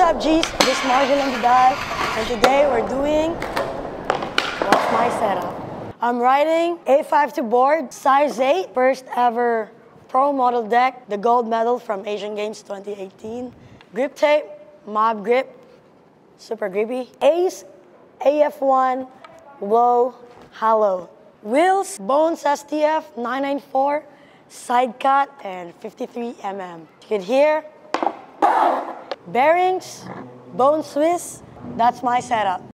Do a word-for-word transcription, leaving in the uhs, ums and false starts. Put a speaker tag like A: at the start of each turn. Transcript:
A: up, G's? This is Margie Didal, and today we're doing what's my setup. I'm riding A five two board, size eight, first ever pro model deck, the gold medal from Asian Games twenty eighteen. Grip tape, Mob grip, super grippy. Ace, A F one, low, hollow. Wheels, Bones S T F nine ninety-four, side cut, and fifty-three millimeters. You can hear. Bearings, Bone Swiss, that's my setup.